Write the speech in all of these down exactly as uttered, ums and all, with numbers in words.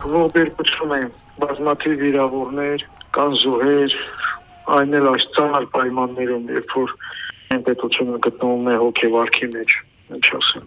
ողբերգություն են բազմաթիվ վիրավորներ, կան զոհեր, այն էլ այս ծանր պայմաններում, երբ որ պետությունը գտնվում է հոգեվարքի մեջ, ինչ ասեմ։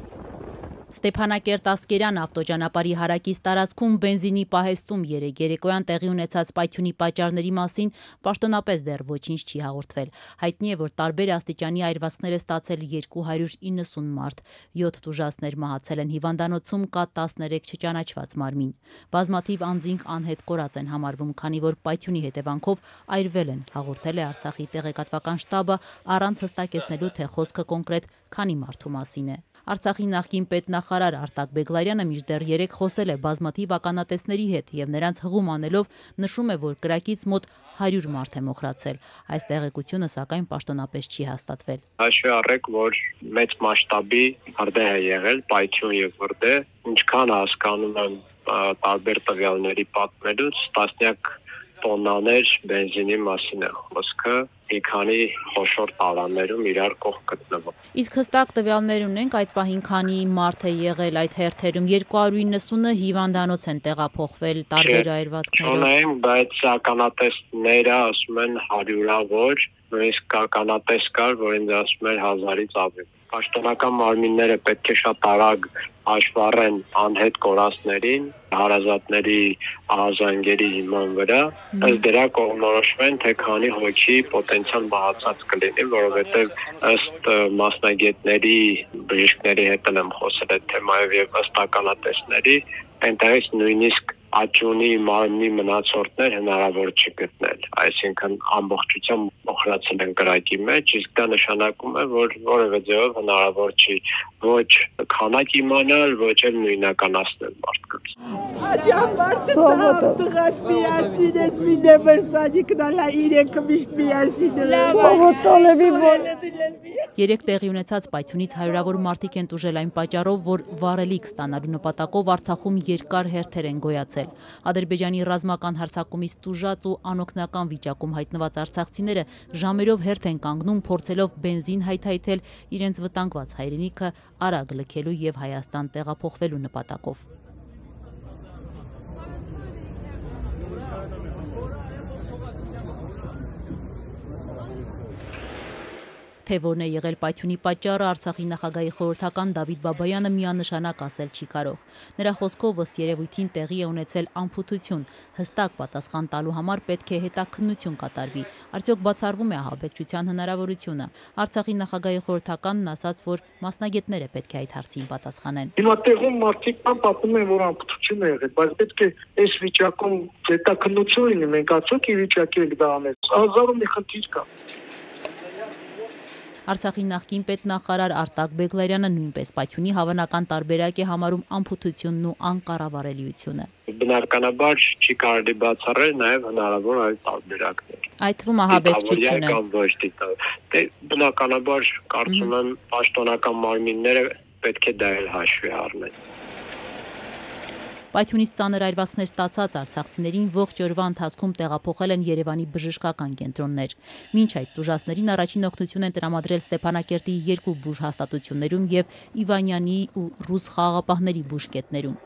Ստեփանակերտ-Ասկերան ավտոճանապարհի հարակից տարածքում բենզինի պահեստում երեկ երեկոյան տեղի ունեցած պայթյունի պատճառների մասին պաշտոնապես դեռ ոչինչ չի հաղորդվել։ Հայտնի է, որ տարբեր աստիճանի այրվածքներ է ստացել երկու հարյուր իննսուն մարդ, յոթ տուժածներ մահացել են հիվանդանոցում, կա տասներեք չճանաչված մարմին։ Բազմաթիվ անձինք անհետ կորած են համարվում, քանի որ պայթյունի հետևանքով այրվել են, հաղորդել է Արցախի տեղեկատվական շտաբը, առանց հստակեցնելու, թե խոսքը կոնկրետ քանի մարդու մասին է։ Արցախի նախկին պետնախարար Արտակ Բեգլարյանը մինչդեռ երեկ խոսել է բազմաթիվ ականատեսների հետ եւ նրանց հղում անելով նշում է, որ կրակից մոտ հարյուր մարդ է մոխրացել։ Այս տեղեկությունը սակայն պաշտոնապես չի հաստատվել։ Հաշվի առեք, որ մեծ մասշտաբի հրդեհ է եղել, պայթյուն եւ հրդեհ, ինչքան հասկանում եմ տարբեր տվյալների պատմելուց, տասնյակ տոննաներ բենզինի մասին է խոսքը, մի քանի խոշոր տարաներում իրար կողք գտնվում։ Իսկ հստակ տվյալներ ունենք այդ պահին քանի մարդ է եղել այդ հերթերում, երկու հարյուր իննսունը հիվանդանոց են տեղափոխվել տարբեր այրվածքներով։ Չունեմ, բայց ականատեսները ասում են հարյուրավոր, նույնիսկ ականատես կար, որ ինձ ասում էր հազարից ավելի։ Պաշտոնական մարմինները պետք է շատ արագ հաշվառեն անհետ կորածներին, հարազատների ահազանգերի հիման վրա, ըստ դրա կողմնորոշվեն, թե քանի հոգի պոտենցիալ մահացած կլինի, որովհետև ըստ մասնագետների, բժիշկների հետ եմ խոսել այդ թեմայով եւ ըստ ականատեսների, այնտեղից նույնիսկ աճյունի մարմնի մնացորդներ հնարավոր չի գտնել, այսինքն ամբողջությամբ մոխրացել են կրակի մեջ, իսկ դա նշանակում է, որ որևէ ձևով հնարավոր չի ոչ քանակ իմանալ, ոչ էլ նույնականացնել մարդկանց։ Աջամ մարդը սաղ տղաս միասին ես մի նեվերսանի կնալա իրեքը միշտ միասին Երեք տեղի ունեցած պայթյունից հարյուրավոր մարդիկ են տուժել այն պատճառով, որ վառելիք ստանալու նպատակով Արցախում երկար հերթեր են գոյացել։ Ադրբեջանի ռազմական հարձակումից տուժած ու անօգնական վիճակում հայտնված արցախցիները ժամերով հերթ են կանգնում, փորձելով բենզին հայթայթել իրենց վտանգված հայրենիքը արագ լքելու եւ Հայաստան տեղափոխվելու նպատակով։ Թե որն է եղել պայթյունի պատճառը, Արցախի նախագահի խորհրդական Դավիթ Բաբայանը միանշանակ ասել չի կարող։ Նրա խոսքով ըստ երևույթին տեղի է ունեցել անփութություն, հստակ պատասխան տալու համար պետք է հետաքննություն կատարվի։ Արդյոք բացառվում է ահաբեկչության հնարավորությունը։ Արցախի նախագահի խորհրդականն ասաց, որ մասնագետները պետք է այդ հարցին պատասխանեն։ Հիմա տեղում մարդիկ կան պատմում են, որ անփութություն է եղել, բայց պետք է այս վիճակում հետաքննություն լինի, մենք արդյոք ի վիճակի ենք դա անել։ Հազարում մի խնդիր կա։ Արցախի նախկին պետնախարար Արտակ Բեգլարյանը նույնպես պայթյունի հավանական տարբերակ է համարում անփութությունն ու անկառավարելիությունը։ Բնականաբար չի կարելի բացառել նաև հնարավոր այլ տարբերակներ։ Այդ թվում ահաբեկչությունը։ Դե բնականաբար կարծում եմ պաշտոնական մարմինները պետք է դա էլ հաշվի առնեն։ Պայթյունից ծանր այրվածքներ ստացած արցախցիներին ողջ օրվա ընթացքում տեղափոխել են Երևանի բժշկական կենտրոններ։ Մինչ այդ տուժածներին առաջին օգնություն են տրամադրել Ստեփանակերտի երկու բուժհաստատություններում եւ Իվանյանի ու ռուս խաղաղապահների բուժկետներում։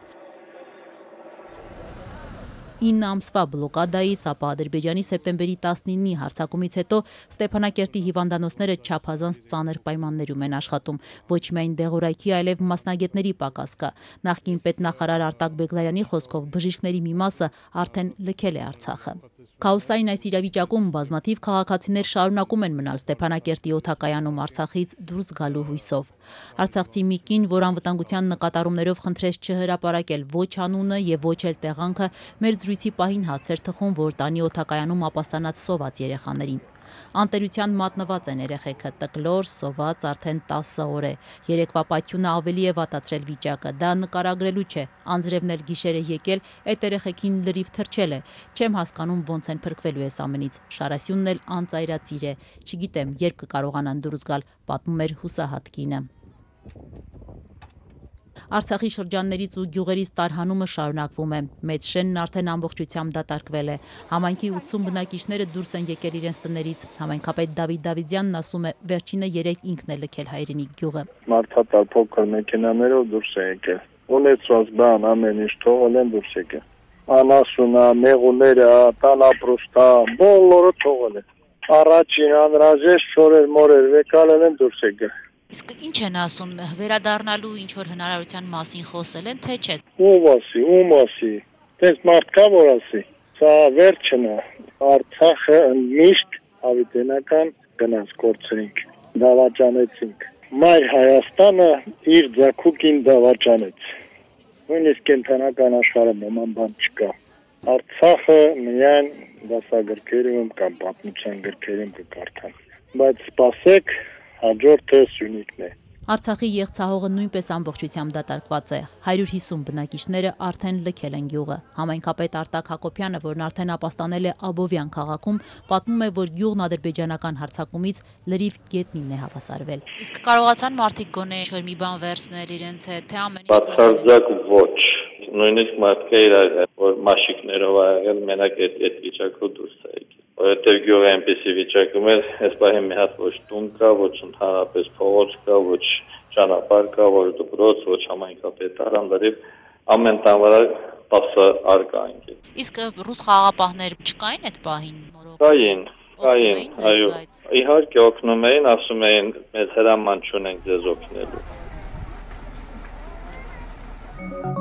ինը ամսվա բլոկադայից, ապա Ադրբեջանի սեպտեմբերի տասնինի հարձակումից հետո Ստեփանակերտի հիվանդանոցները չափազանց ծանր պայմաններում են աշխատում։ Ոչ միայն դեղորայքի, այլև մասնագետների պակաս կա։ Նախկին պետնախարար Արտակ Բեգլարյանի խոսքով բժիշկների մի մասը արդեն լքել է Արցախը։ Քաոսային այս իրավիճակում բազմաթիվ քաղաքացիներ շարունակում են մնալ Ստեփանակերտի օդակայանում Արցախից դուրս գալու հույսով։ Արցախցի մի կին, որ անվտանգության նկատառումներով խնդրեց չհրապարակել ոչ անունը եւ ոչ էլ տեղանքը, մեր զրույցի պահին հաց էր թխում, որ տանի օդակայանում ապաստանած սոված երեխաներին։ Անտերության մատնված են երեխեքը, տկլոր, սոված արդեն տասը օր է։ Երեկվա պայթյունը ավելի է վատացրել վիճակը, դա նկարագրելու չէ, անձրևն էլ գիշեր է եկել, այդ երեխեքին լրիվ թրջել է։ Չեմ հասկանում ոնց են փրկվելու այս ամենից, Շարասյունն էլ անծայրածիր է, չգիտեմ երբ կկարողանան դուրս գալ, պատմում էր հուսահատ կինը։ Արցախի շրջաններից ու գյուղերից տարհանումը շարունակվում է։ Մեծ շենն արդեն ամբողջությամբ դատարկվել է։ Համայնքի ութսուն բնակիչները դուրս են եկել իրենց տներից։ Համայնքապետ Դավիթ Դավիթյանն ասում է, վերջինը երեք ինքն է լքել հայրենիք գյուղը։ Մարդատար փոքր մեքենաներով դուրս է եկել։ ունեցած բան ամեն ինչ թողել են դուրս եկել։ Անասունա, մեղուները, տանապրուստա, բոլորը թողել են։ Առաջին անհրաժեշտ շորեր մորեր վեկալել են դուրս եկել։ Իսկ ինչ են ասում, վերադառնալու ինչ որ հնարավորության մասին խոսել են, թե չէ։ Ով ասի, ում ասի, տես մարդկա որ ասի, սա վերջն է, Արցախը միշտ հավիտենական գնաց կորցրինք, դավաճանեցինք։ Մայր Հայաստանը իր ձագուկին դավաճանեց, նույնիսկ կենթանական աշխարհը նման բան չկա։ Արցախը միայն դասագրքերում կամ պատմության գրքերում կկարդան, բայց սպասեք, հաջորդը Սյունիքն է։ Արցախի եղցահողը նույնպես ամբողջությամբ դատարկված է։ հարյուր հիսուն բնակիչները արդեն լքել են գյուղը։ Համայնքապետ Արտակ Հակոբյանը, որն արդեն ապաստանել է Աբովյան քաղաքում, պատմում է, որ գյուղն ադրբեջանական հարձակումից լրիվ գետնին է հավասարվել։ Իսկ կարողացան մարդիկ գոնե ինչ-որ մի բան վերցնել իրենց հետ, թե ամեն ինչ։ Բացարձակ ոչ։ Նույնիսկ մարդկա իրար, որ մաշիկներով ա եղել, մենակ այդ վիճակով դուրս է եկել։ Որովհետև գյուղը այնպեսի վիճակում էր, այս պահին մի հատ ոչ տուն կա, ոչ ընդհանրապես փողոց կա, ոչ ճանապարհ կա, ոչ դպրոց, ոչ համայնքապետարան, լրիվ ամեն տան վրա տասը արկա ընկել։ Իսկ ռուս խաղաղապահներ չկային այդ պահին։ Կային, կային, այո։ Իհարկե օգնում էին, ասում էին, մեզ հրաման չունենք ձեզ օգնելու։